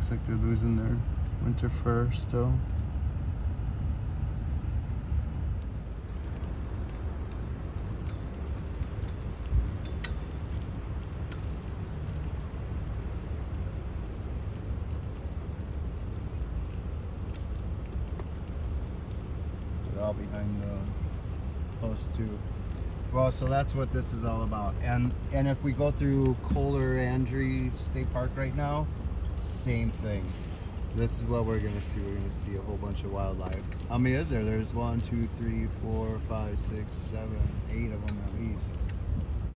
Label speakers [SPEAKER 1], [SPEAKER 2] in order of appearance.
[SPEAKER 1] Looks like they're losing their winter fur still. They're all behind the post too. Well, so that's what this is all about. And if we go through Kohler Andrew State Park right now, same thing. This is what we're gonna see. We're gonna see a whole bunch of wildlife. How many is there? There's 1, 2, 3, 4, 5, 6, 7, 8 of them at least.